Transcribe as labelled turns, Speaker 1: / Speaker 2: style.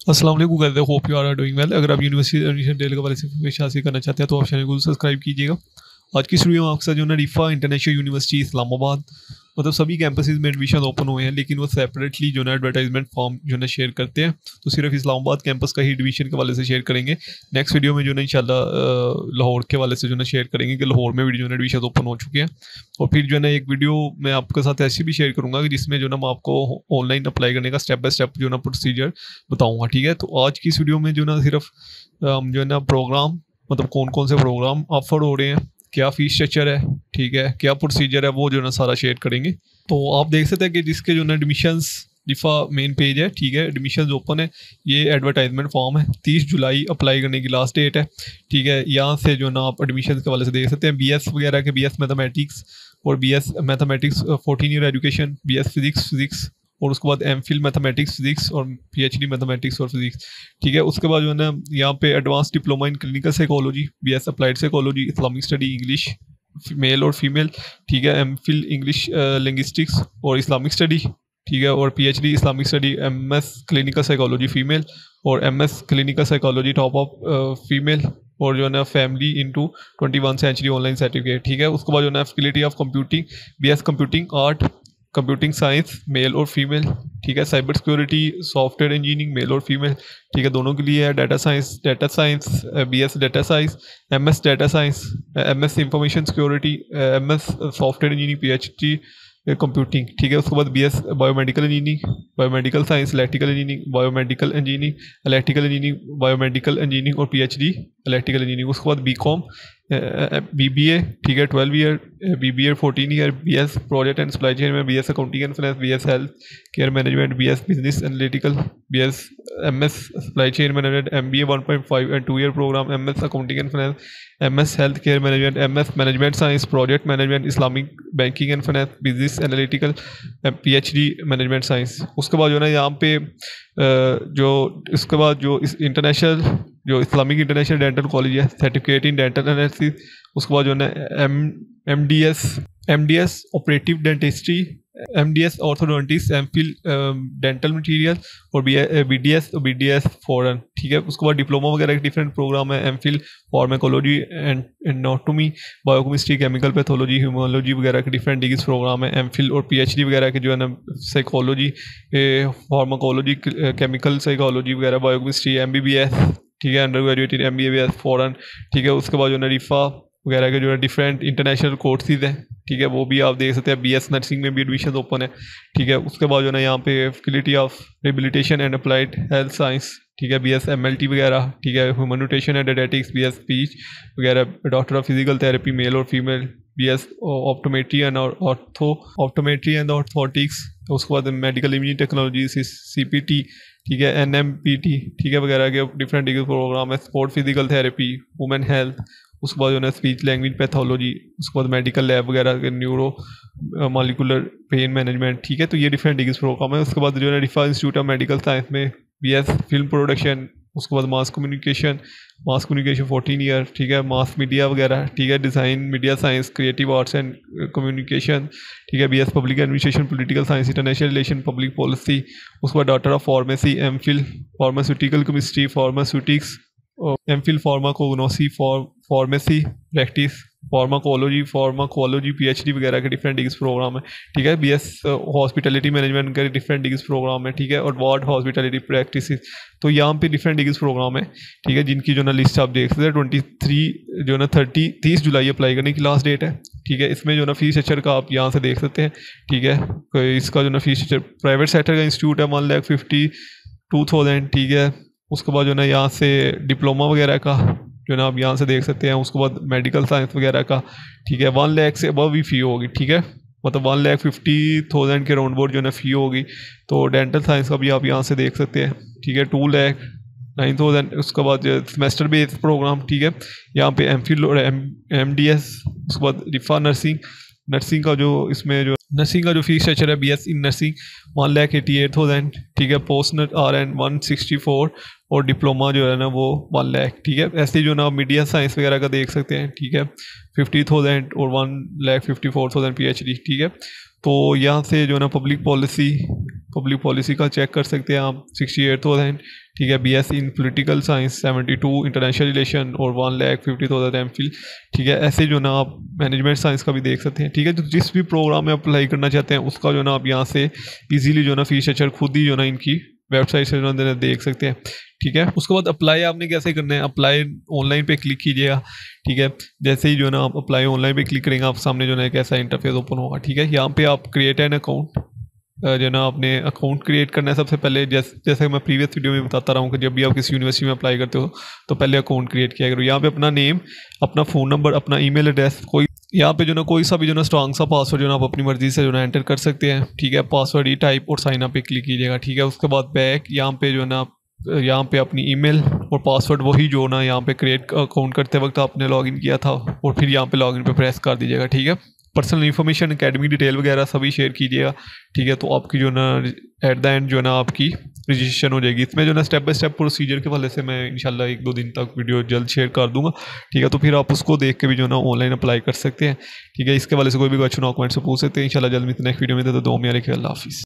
Speaker 1: अस्सलाम वालेकुम guys, I hope you are doing well. अगर आप यूनिवर्सिटी एडमिशन डेल के बारे में information हासिल करना चाहते हैं तो आप चैनल को सब्सक्राइब कीजिएगा। आज की इस वीडियो में आपके साथ जो है ना रिफा इंटरनेशनल यूनिवर्सिटी इस्लामाबाद मतलब सभी कैंपसेस में एडमिशन ओपन हुए हैं, लेकिन वो सेपरेटली जो है एडवर्टाइजमेंट फॉर्म जो है शेयर करते हैं। तो सिर्फ इस्लामाबाद कैंपस का ही एडमिशन के वाले से शेयर करेंगे। नेक्स्ट वीडियो में जो है इंशाल्लाह लाहौर के वाले से जो है शेयर करेंगे कि लाहौर में भी जो है एडमिशन ओपन हो चुके हैं। और फिर जो है ना एक वीडियो मैं आपके साथ ऐसी भी शेयर करूंगा कि जिसमें जो है ना मैं आपको ऑनलाइन अप्लाई करने का स्टेप बाय स्टेप जो है ना प्रोसीजर बताऊंगा। ठीक है, तो आज की इस वीडियो में जो ना सिर्फ जो है ना प्रोग्राम मतलब कौन कौन से प्रोग्राम ऑफर हो रहे हैं, क्या फीस स्ट्रक्चर है, ठीक है, क्या प्रोसीजर है, वो जो है ना सारा शेयर करेंगे। तो आप देख सकते हैं कि जिसके जो है एडमिशन्स रिफा मेन पेज है, ठीक है, एडमिशन्स ओपन है। ये एडवर्टाइजमेंट फॉर्म है, 30 जुलाई अप्लाई करने की लास्ट डेट है। ठीक है, यहाँ से जो ना आप एडमिशन के वाले से देख सकते हैं बीएस वगैरह के, बीएस मैथमेटिक्स और BS mathematics 14 year education, BS physics और उसके बाद एमफिल मैथमेटिक्स फिजिक्स और पीएचडी मैथमेटिक्स और फिजिक्स। ठीक है, उसके बाद जो है ना यहाँ पे advance diploma in clinical psychology, BS applied psychology, Islamic study English male और फीमेल, ठीक है, एमफिल इंग्लिश लिंग्विस्टिक्स और इस्लामिक स्टडी, ठीक है, और PhD Islamic study, MS clinical psychology female और MS clinical psychology top of female और जो है ना family into 21 century online certificate. ठीक है, उसके बाद जो है ना faculty of computing, BS computing art, computing science male और फीमेल, ठीक है, cyber security software engineering male और फीमेल, ठीक है, दोनों के लिए है। Data science BS data science, MS data science, MS information security, MS software engineering, PhD computing. ठीक है, उसके बाद BS biomedical engineering, biomedical science, electrical engineering, biomedical engineering, electrical engineering, biomedical engineering और पीएचडी इलेक्ट्रिकल इंजीनियरिंग। उसके बाद BCom, BBA, ठीक है, 12 year, BBA 14 year, BS project and supply chain में, BS accounting and finance, BS health care management, BS business analytical, BS MS supply chain management, MBA 1.5 and 2 year programme, MS accounting and finance, MS health care management, MS management science project management, Islamic banking and finance, business analytical, PhD management science. उसके बाद जो है ना यहाँ पे जो इसके बाद जो इंटरनेशनल जो इस्लामिक इंटरनेशनल डेंटल कॉलेज है, सर्टिफिकेट इन डेंटल एनालिसिस। उसके बाद जो है ना MDS operative dentistry, MDS orthodontist, MPhil dental material और बीडीएस फॉरेन। ठीक है, उसके बाद डिप्लोमा वगैरह के डिफरेंट प्रोग्राम है, MPhil pharmacology and anatomy, biochemistry, chemical pathology, haematology वगैरह के डिफरेंट डिग्री प्रोग्राम है, एमफिल और पीएचडी वगैरह के जो है ना साइकोलॉजी, फार्माकोलॉजी, केमिकल साइकोलॉजी वगैरह, बायोकेमिस्ट्री, एमबीबीएस, ठीक है, under graduate in MBBS foreign. ठीक है, उसके बाद जो है ना रिफा वगैरह के जो है डिफरेंट इंटरनेशनल कोर्सेज हैं, ठीक है, वो भी आप देख सकते हैं। बीएस नर्सिंग में भी एडमिशन ओपन है। ठीक है, उसके बाद जो है ना यहाँ पे faculty of rehabilitation and applied health science, ठीक है, बीएस एमएलटी वगैरह, ठीक है, human nutrition and dietetics, BS speech वगैरह, doctor of physical therapy male और female, BS optometry and orthotics. उसके बाद मेडिकल इमेजिंग टेक्नोलॉजी, सीपीटी, ठीक है, एनएमपीटी, ठीक है, वगैरह के डिफरेंट डिग्री प्रोग्राम है। Sport physical therapy, women health, उसके बाद जो है ना स्पीच लैंग्वेज पैथोलॉजी, उसके बाद मेडिकल लैब वगैरह के, न्यूरो मॉलिकुलर पेन मैनेजमेंट। ठीक है, तो ये डिफरेंट डिग्री प्रोग्राम है। उसके बाद जो है ना Riphah institute of medical science में बीएस फिल्म प्रोडक्शन, उसके बाद मास कम्युनिकेशन 14 ईयर, ठीक है, मास मीडिया वगैरह, ठीक है, design media science, creative arts and communication, ठीक है, BS public administration, political science, international relation, public policy. उसके बाद doctor of pharmacy, MPhil pharmaceutical chemistry, pharmaceutics, MPhil pharmacognosy, pharmacy practice, pharmacology PhD वगैरह के different degree programme है। ठीक है, BS hospitality management के डिफरेंट डिग्री प्रोग्राम है। ठीक है, और वार्ड हॉस्पिटलिटी प्रैक्टिस, तो यहाँ पे डिफरेंट डिग्री प्रोग्राम है। ठीक है, जिनकी जो ना लिस्ट आप देख सकते हैं 23 जो ना 30 जुलाई अप्लाई करने की लास्ट डेट है। ठीक है, इसमें जो ना फीस स्ट्रक्चर का आप यहाँ से देख सकते हैं। ठीक है, तो इसका जो ना फीस स्ट्रक्चर प्राइवेट सेक्टर का इंस्टीट्यूट है 1,52,000। ठीक है, उसके बाद जो ना यहाँ से डिप्लोमा वगैरह का जो ना आप यहाँ से देख सकते हैं। उसके बाद मेडिकल साइंस वगैरह का, ठीक है, 1 लाख से अबव भी फ़ी होगी। ठीक है, मतलब 1,50,000 के राउंड बोर्ड जो ना फ़ी होगी। तो डेंटल साइंस का भी आप यहाँ से देख सकते हैं। ठीक है, 2,09,000। उसके बाद सेमेस्टर बेस्ड प्रोग्राम, ठीक है, यहाँ पे एमफिल और एमडीएस। उसके बाद रिफा नर्सिंग का जो इसमें जो नर्सिंग का जो फीस स्ट्रक्चर है, बीएस इन नर्सिंग 1,88,000। ठीक है, पोस्ट नट RN 164 और डिप्लोमा जो है ना वो 1 लाख। ठीक है, ऐसे जो ना मीडिया साइंस वगैरह का देख सकते हैं। ठीक है, 50,000 और 1,54,000 पीएचडी। ठीक है, तो यहाँ से जो ना पब्लिक पॉलिसी, पब्लिक पॉलिसी का चेक कर सकते हैं आप 68,000, ठीक है। BSc इन पॉलिटिकल साइंस 72, इंटरनेशनल रिलेशन और 1,50,000 MPhil, ठीक है। ऐसे जो ना आप मैनेजमेंट साइंस का भी देख सकते हैं, ठीक है। तो जिस भी प्रोग्राम में अप्लाई करना चाहते हैं उसका जो ना आप यहाँ से इजीली जो ना फीस स्ट्रक्चर खुद ही जो ना इनकी वेबसाइट से जो ना देख सकते हैं, ठीक है। उसके बाद अप्लाई आपने कैसे करना है, अप्लाई ऑनलाइन पे क्लिक कीजिएगा, ठीक है। जैसे ही जो ना आप अप्लाई ऑनलाइन पे क्लिक करेंगे आप सामने जो ना एक ऐसा इंटरफेस ओपन होगा, ठीक है। यहाँ पे आप क्रिएट एन अकाउंट, जो ना आपने अकाउंट क्रिएट करना है सबसे पहले। जैसे मैं प्रीवियस वीडियो में बताता रहा हूँ कि जब भी आप किसी यूनिवर्सिटी में अप्लाई करते हो तो पहले अकाउंट क्रिएट किया करो। यहाँ पे अपना नेम, अपना फ़ोन नंबर, अपना ईमेल एड्रेस, कोई यहाँ पे जो ना कोई सा भी जो ना स्ट्रॉन्ग सा पासवर्ड जो ना आप अपनी मर्जी से जो ना एंटर कर सकते हैं, ठीक है। पासवर्ड ही टाइप और साइन अप पे क्लिक कीजिएगा, ठीक है। उसके बाद बैक, यहाँ पे जो ना यहाँ पे अपनी ईमेल और पासवर्ड वही जो ना यहाँ पे क्रिएट अकाउंट करते वक्त आपने लॉगिन किया था, और फिर यहाँ पे लॉगिन पे प्रेस कर दीजिएगा, ठीक है। पर्सनल इन्फॉर्मेशन, एकेडमिक डिटेल वगैरह सभी शेयर कीजिएगा, ठीक है। तो आपकी जो ना एट द एंड जो ना आपकी रजिस्ट्रेशन हो जाएगी। इसमें जो ना स्टेप बाय स्टेप प्रोसीजर के वाले से मैं इंशाल्लाह 1-2 दिन तक वीडियो जल्द शेयर कर दूंगा, ठीक है। तो फिर आप उसको देख के भी जो ना ऑनलाइन अप्लाई कर सकते हैं, ठीक है। इसके वाले से कोई भी क्वेश्चन हो कमेंट से पूछ सकते हैं। इंशाल्लाह जल्द मिलते हैं नेक्स्ट वीडियो में। तो दुआ में रखिए। अल्लाह हाफिज़।